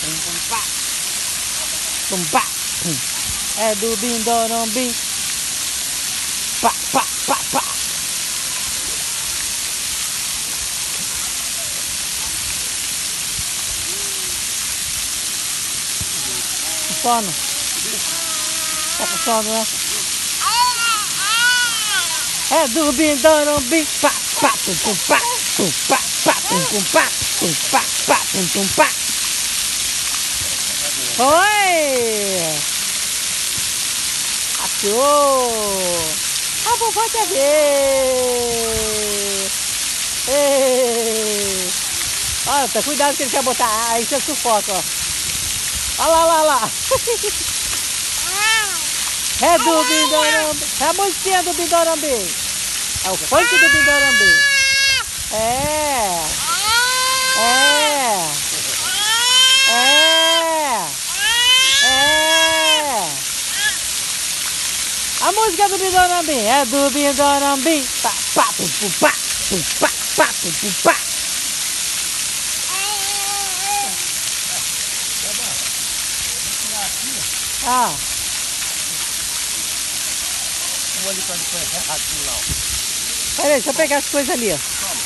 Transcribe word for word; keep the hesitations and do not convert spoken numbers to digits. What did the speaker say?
pum, pum, pá. Pum, pá, pum. É do Bindorambi. Pá, pá, pá, pá. Com sono. Tá com sono, né? É do Bindorambi. Pá, pá, pum, pum, pá. Pum, pá, pá, pum, pum, pá. Pum, pá, pá, pum, pum, pá. Oi! Achou! A vovó quer ver! Ei! Olha, tá cuidado que ele quer botar. Aí você sufoca, ó. Olha lá, lá, lá. É do Bindorambi. É a musiquinha do Bindorambi. É o funk do Bindorambi. É. É. É. É. A música do Bindorambi. É do Bindorambi. Pá, pá, pum, pum, pá. Pum, pá, pá, pum, pum, pá. Ah. Vou ali pra ele errado lá. Peraí, deixa eu pegar as coisas ali, ó.